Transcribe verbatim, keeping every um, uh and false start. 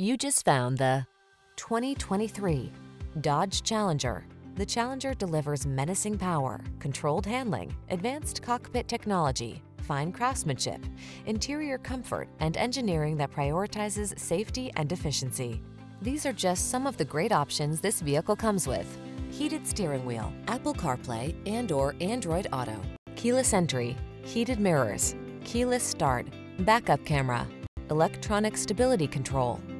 You just found the twenty twenty-three Dodge Challenger. The Challenger delivers menacing power, controlled handling, advanced cockpit technology, fine craftsmanship, interior comfort, and engineering that prioritizes safety and efficiency. These are just some of the great options this vehicle comes with: heated steering wheel, Apple CarPlay and or Android Auto, keyless entry, heated mirrors, keyless start, backup camera, electronic stability control,